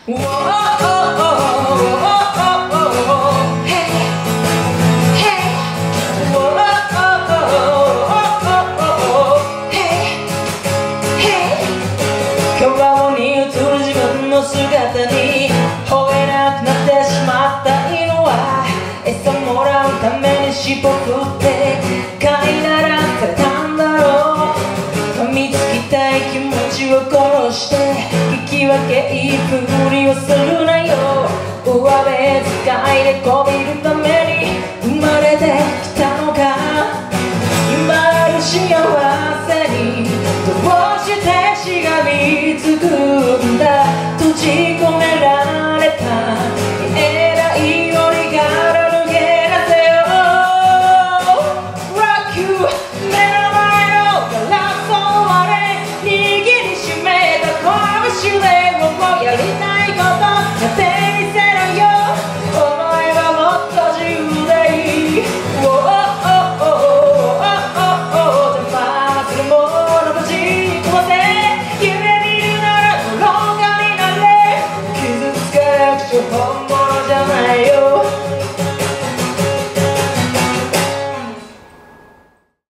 姿に吠えなくなってしまった犬は餌もらうために尻尾振って飼いならされたんだろう。噛みつきたい気持ちを殺して引き分けいいふりをするなよ。上辺使いでこびるために生まれてきたのか。今ある幸せにどうしてしがみつくんだ。閉じ込められ